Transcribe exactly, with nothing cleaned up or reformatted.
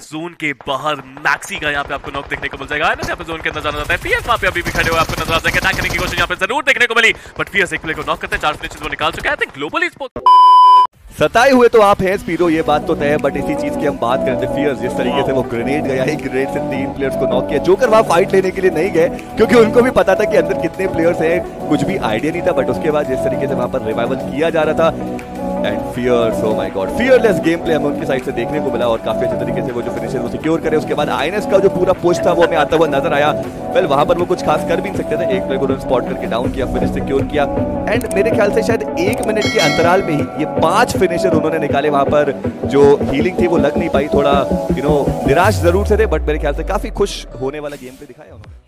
Zone के बाहर maxi का यहाँ पे आपको नॉक देखने को मिल जाएगा ना, यहाँ पे जोन के अंदर जाना जाता है। पीएस वहाँ पे अभी भी खड़े हुए आपको नजर आ जाएंगे, अटैक करने की कोशिश यहाँ पे जरूर देखने को मिली, बट पीएस एक प्लेयर को नॉक करते हैं, चार फिनिशेस वो निकाल चुका है। आई थिंक ग्लोबल सताए हुए तो आप हैं स्पीरो, ये बात तो तय है, बट इसी चीज की हम बात करते हैं। फियर्स जिस तरीके से वो ग्रेनेड गया, एक ग्रेनेड से तीन प्लेयर्स को नॉक किया। जोकर वहां फाइट लेने के लिए नहीं गए क्योंकि उनको भी पता था कि अंदर कितने प्लेयर्स हैं, कुछ भी आइडिया नहीं था। बट उसके बाद जिस तरीके से वहां पर रिवाइवल किया जा रहा था, and fierce, oh my God, fearless game play हमें उनकी साइड से देखने को मिला और काफी अच्छे तरीके से वो जो फिनिशर वो सिक्योर करे। उसके बाद आईएनएस का जो पूरा पुश था वो हमें आता हुआ नजर आया। वेल वहां पर वो कुछ खास कर भी नहीं सकते थे, एक प्लेयर को उन्होंने स्पॉट करके डाउन किया, फिनिश सिक्योर किया। एंड मेरे ख्याल से शायद एक मिनट के अंतराल में ही ये पांच फिनिशर उन्होंने निकाले। वहां पर जो हीलिंग थी वो लग नहीं पाई, थोड़ा यू नो निराश जरूर से थे, बट मेरे ख्याल से काफी खुश होने वाला गेम प्ले दिखाया उन्होंने।